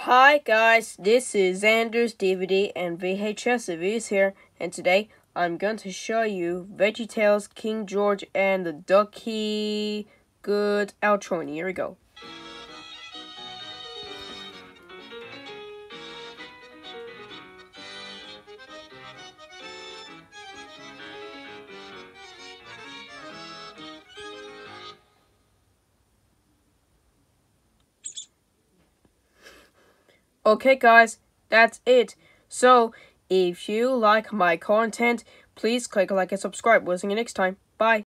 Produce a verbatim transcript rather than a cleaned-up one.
Hi guys, this is Xander's D V D and V H S reviews here, and today I'm going to show you Veggietales, King George, and the Ducky good outro. And here we go. Okay guys, that's it. So, if you like my content, please click like and subscribe. We'll see you next time. Bye.